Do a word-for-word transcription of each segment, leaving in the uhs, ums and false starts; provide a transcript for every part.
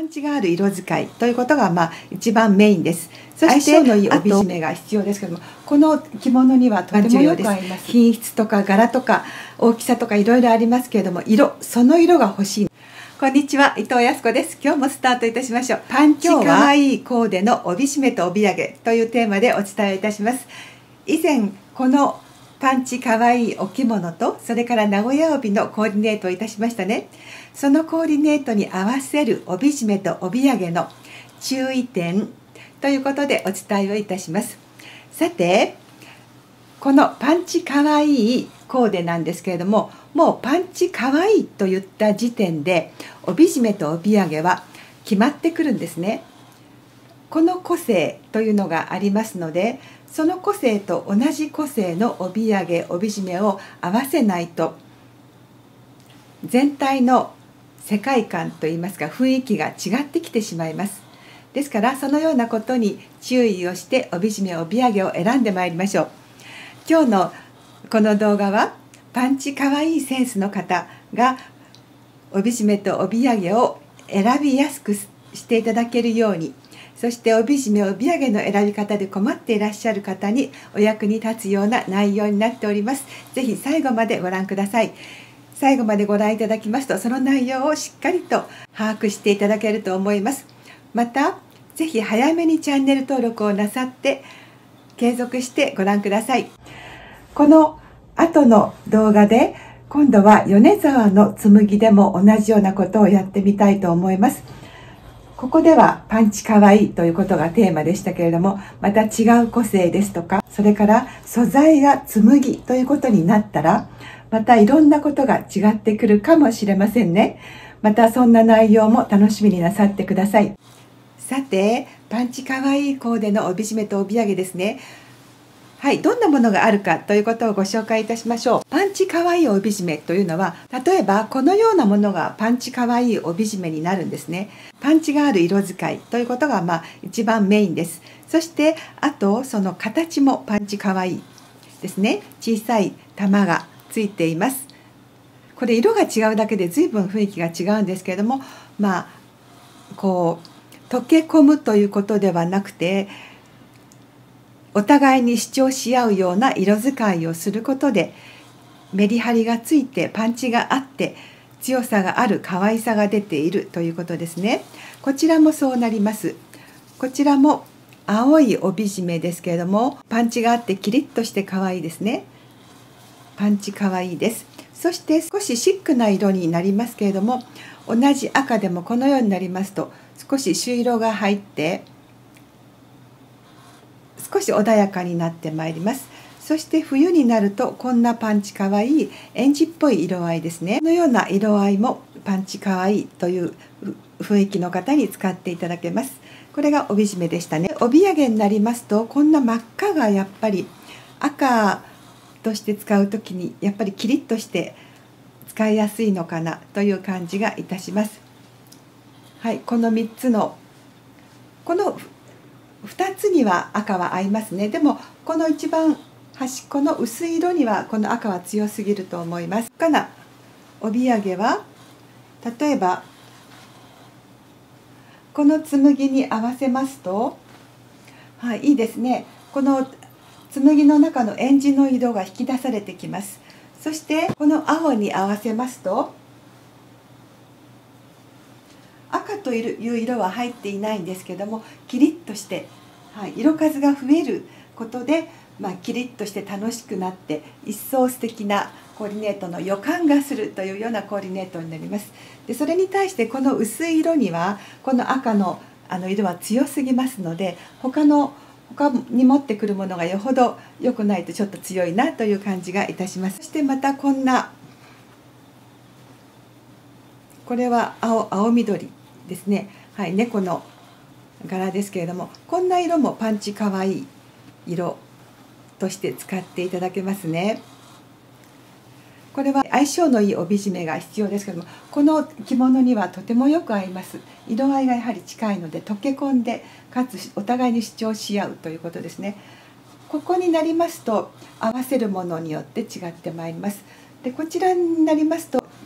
ンチがある色使いということがまあ一番メインです。そして相性のいい帯締めが必要ですけども、この着物にはとてもよく合います。品質とか柄とか大きさとかいろいろありますけれども、色その色が欲しい。こんにちは、伊藤康子です。今日もスタートいたしましょう。パンチかわいいコーデの帯締めと帯揚げというテーマでお伝えいたします。以前このパンチかわいいお着物とそれから名古屋帯のコーディネートをいたしましたね。そのコーディネートに合わせる帯締めと帯揚げの注意点ということでお伝えをいたします。さて、このパンチかわいいコーデなんですけれども、もうパンチかわいいと言った時点で帯締めと帯揚げは決まってくるんですね。この個性というのがありますので、その個性と同じ個性の帯揚げ帯締めを合わせないと全体の世界観といいますか雰囲気が違ってきてしまいます。ですからそのようなことに注意をして帯締め帯揚げを選んでまいりましょう。今日のこの動画はパンチかわいいセンスの方が帯締めと帯揚げを選びやすくしていただけるように、そして帯締め帯揚げの選び方で困っていらっしゃる方にお役に立つような内容になっております。ぜひ最後までご覧ください。最後までご覧いただきますと、その内容をしっかりと把握していただけると思います。またぜひ早めにチャンネル登録をなさって継続してご覧ください。この後の動画で今度は米沢の紬でも同じようなことをやってみたいと思います。ここではパンチかわいいということがテーマでしたけれども、また違う個性ですとか、それから素材が紬ということになったら、またいろんなことが違ってくるかもしれませんね。またそんな内容も楽しみになさってください。さて、パンチかわいいコーデの帯締めと帯揚げですね。はい、どんなものがあるかということをご紹介いたしましょう。パンチかわいい帯締めというのは、例えばこのようなものがパンチかわいい帯締めになるんですね。パンチがある色使いということがまあ一番メインです。そしてあとその形もパンチかわいいですね。小さい玉がついています。これ色が違うだけで随分雰囲気が違うんですけれども、まあこう溶け込むということではなくて、お互いに主張し合うような色使いをすることでメリハリがついてパンチがあって強さがある可愛さが出ているということですね。こちらもそうなります。こちらも青い帯締めですけれども、パンチがあってキリッとして可愛いですね。パンチ可愛いです。そして少しシックな色になりますけれども、同じ赤でもこのようになりますと少し朱色が入って少し穏やかになってまいります。そして冬になるとこんなパンチかわいいエンジっぽい色合いですね。このような色合いもパンチかわいいという雰囲気の方に使っていただけます。これが帯締めでしたね。帯揚げになりますとこんな真っ赤がやっぱり赤として使う時にやっぱりキリッとして使いやすいのかなという感じがいたします。はい、このみっつのこのふたつには赤は合いますね。でもこの一番端っこの薄い色にはこの赤は強すぎると思います。かな帯揚げは例えばこの紬に合わせますと、はい、いいですね。この紬の中のエンジの色が引き出されてきます。そしてこの青に合わせますと、赤という色は入っていないんですけどもキリッとして、はい、色数が増えることで、まあ、キリッとして楽しくなって一層素敵なコーディネートの予感がするというようなコーディネートになります。でそれに対してこの薄い色にはこの赤のあの色は強すぎますので、他の他に持ってくるものがよほど良くないとちょっと強いなという感じがいたします。そしてまたこんなこれは 青, 青緑ですね。はい、猫の柄ですけれども、こんな色もパンチかわいい色として使っていただけますね。これは相性のいい帯締めが必要ですけども、この着物にはとてもよく合います。色合いがやはり近いので溶け込んでかつお互いに主張し合うということですね。ここになりますと合わせるものによって違ってまいります。でこちらになりますと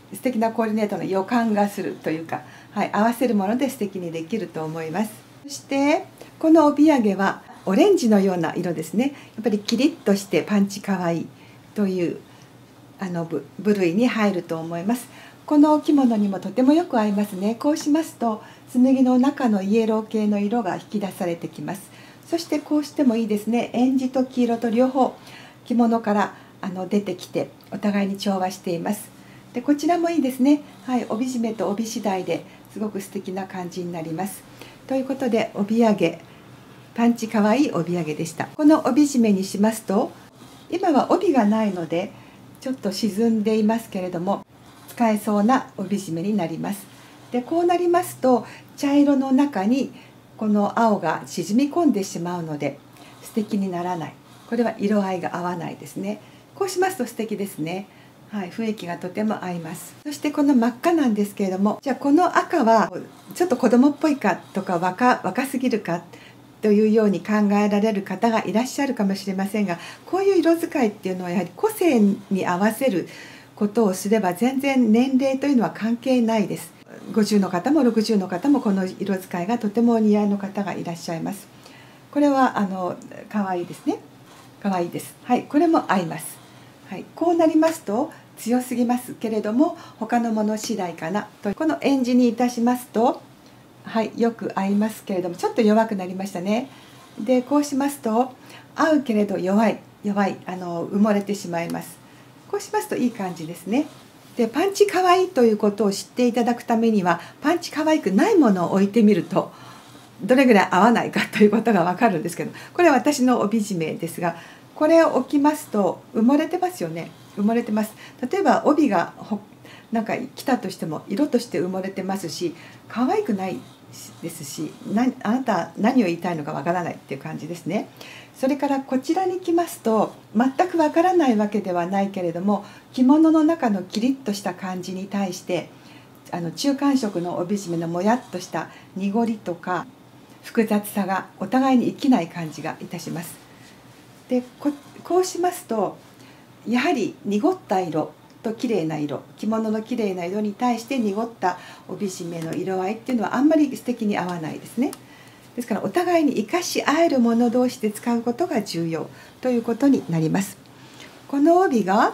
素敵なコーディネートの予感がするというか、はい、合わせるもので素敵にできると思います。そしてこの帯揚げはオレンジのような色ですね。やっぱりキリッとしてパンチかわいいというあの部類に入ると思います。このお着物にもとてもよく合いますね。こうしますと紬の中のイエロー系の色が引き出されてきます。そしてこうしてもいいですね。えんじと黄色と両方着物からあの出てきてお互いに調和しています。でこちらもいいですね。はい、帯締めと帯次第ですごく素敵な感じになります。ということで帯揚げパンチかわいい帯揚げでした。この帯締めにしますと今は帯がないのでちょっと沈んでいますけれども使えそうな帯締めになります。でこうなりますと茶色の中にこの青が沈み込んでしまうので素敵にならない。これは色合いが合わないですね。こうしますと素敵ですね。はい、雰囲気がとても合います。そしてこの真っ赤なんですけれども、じゃあこの赤はちょっと子供っぽいかとか若若すぎるかというように考えられる方がいらっしゃるかもしれませんが、こういう色使いっていうのはやはり個性に合わせることをすれば全然年齢というのは関係ないです。ごじゅうの方もろくじゅうの方もこの色使いがとてもお似合いの方がいらっしゃいます。これはあの可愛いですね。可愛いです。はい、これも合います。はい、こうなりますと強すぎますけれども他のもの次第かなと。このえんじにいたしますと、はい、よく合いますけれどもちょっと弱くなりましたね。でこうしますと合うけれど弱い弱いあの埋もれてしまいます。こうしますといい感じですね。でパンチかわいいということを知っていただくためにはパンチかわいくないものを置いてみるとどれぐらい合わないかということが分かるんですけど、これは私の帯締めですが、これを置きますと埋もれてますよね。埋もれてます。例えば帯がほなんか来たとしても色として埋もれてますし可愛くないですし、なあなた何を言いたいのかわからないっていう感じですね。それからこちらに来ますと全くわからないわけではないけれども着物の中のキリッとした感じに対してあの中間色の帯締めのもやっとした濁りとか複雑さがお互いに生きない感じがいたします。で こ, こうしますとやはり濁った色と綺麗な色、着物の綺麗な色に対して濁った帯締めの色合いっていうのはあんまり素敵に合わないですね。ですからお互いに生かし合えるもの同士で使うことが重要ということになります。この帯が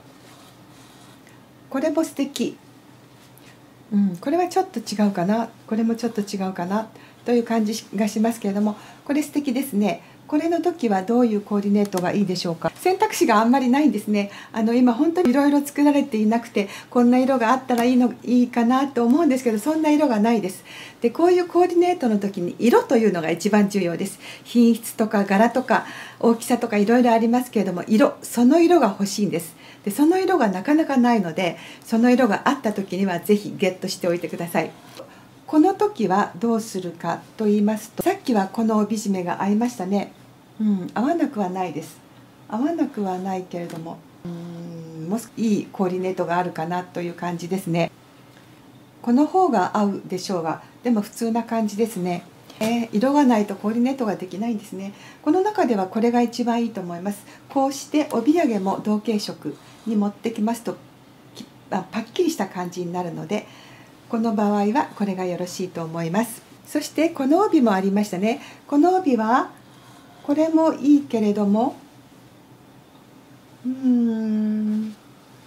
これも素敵、うん、これはちょっと違うかな、これもちょっと違うかなという感じがしますけれども、これ素敵ですね。これの時はどういうコーディネートがいいでしょうか。選択肢があんまりないんですね。あの今本当にいろいろ作られていなくてこんな色があったらいいのいいかなと思うんですけど、そんな色がないです。でこういうコーディネートの時に色というのが一番重要です。品質とか柄とか大きさとかいろいろありますけれども、色その色が欲しいんです。でその色がなかなかないので、その色があった時には是非ゲットしておいてください。この時はどうするかと言いますと、さっきはこの帯締めが合いましたね。うん、合わなくはないです。合わなくはないけれども、うーんもういいコーディネートがあるかなという感じですね。この方が合うでしょうが、でも普通な感じですね。えー、色がないとコーディネートができないんですね。この中ではこれが一番いいと思います。こうして帯揚げも同系色に持ってきますとパッキリした感じになるので、この場合はこれがよろしいと思います。そしてこの帯もありましたね。この帯はこれもいいけれども、うーん例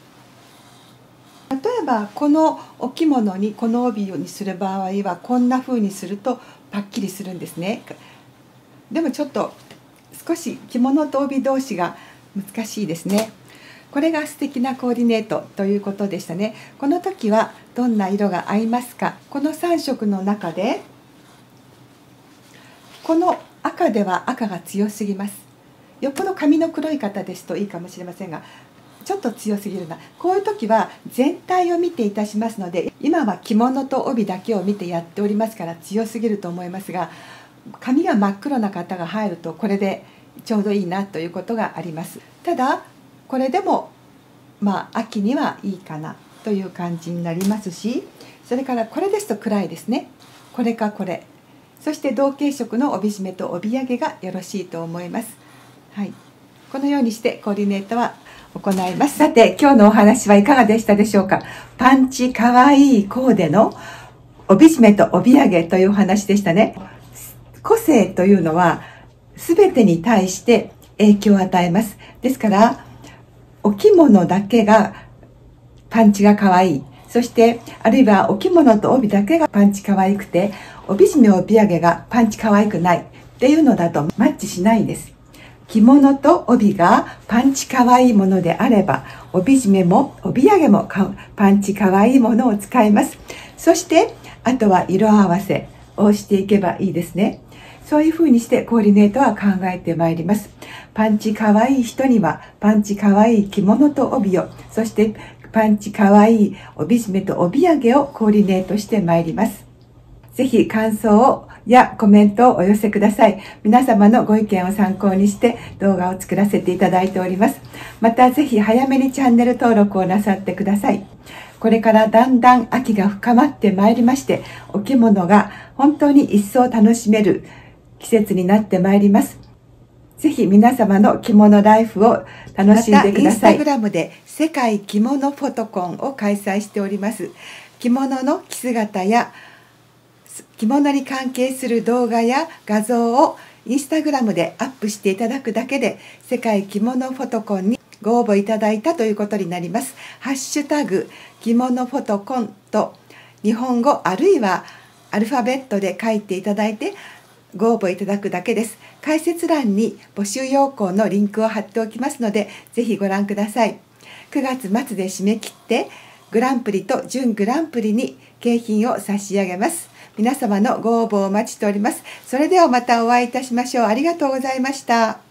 えばこのお着物にこの帯にする場合はこんな風にするとパッキリするんですね。でもちょっと少し着物と帯同士が難しいですね。これが素敵なコーディネートということでしたね。この時はどんな色が合いますか。このさん色の中でこの赤では赤が強すぎます。よっぽど髪の黒い方ですといいかもしれませんが、ちょっと強すぎるな。こういう時は全体を見ていたしますので、今は着物と帯だけを見てやっておりますから強すぎると思いますが、髪が真っ黒な方が入るとこれでちょうどいいなということがあります。ただこれでもまあ秋にはいいかなという感じになりますし、それからこれですと暗いですね。これかこれ、そして同系色の帯締めと帯揚げがよろしいと思います。はい、このようにしてコーディネートは行います。さて、今日のお話はいかがでしたでしょうか。パンチかわいいコーデの帯締めと帯揚げというお話でしたね。個性というのは全てに対して影響を与えます。ですから、お着物だけがパンチが可愛い。そして、あるいはお着物と帯だけがパンチ可愛くて、帯締め帯揚げがパンチ可愛くないっていうのだとマッチしないんです。着物と帯がパンチ可愛いものであれば、帯締めも帯揚げもパンチ可愛いものを使います。そして、あとは色合わせをしていけばいいですね。そういう風にしてコーディネートは考えてまいります。パンチ可愛い人にはパンチ可愛い着物と帯を、そしてパンチ可愛い帯締めと帯揚げをコーディネートしてまいります。ぜひ感想をやコメントをお寄せください。皆様のご意見を参考にして動画を作らせていただいております。またぜひ早めにチャンネル登録をなさってください。これからだんだん秋が深まってまいりまして、お着物が本当に一層楽しめる季節になってまいります。ぜひ皆様の着物ライフを楽しんでください。またインスタグラムで世界着物フォトコンを開催しております。着物の着姿や着物に関係する動画や画像をインスタグラムでアップしていただくだけで世界着物フォトコンにご応募いただいたということになります。ハッシュタグ着物フォトコンと日本語あるいはアルファベットで書いていただいてご応募いただくだけです。解説欄に募集要項のリンクを貼っておきますのでぜひご覧ください。くがつ末で締め切ってグランプリと準グランプリに景品を差し上げます。皆様のご応募をお待ちしております。それではまたお会いいたしましょう。ありがとうございました。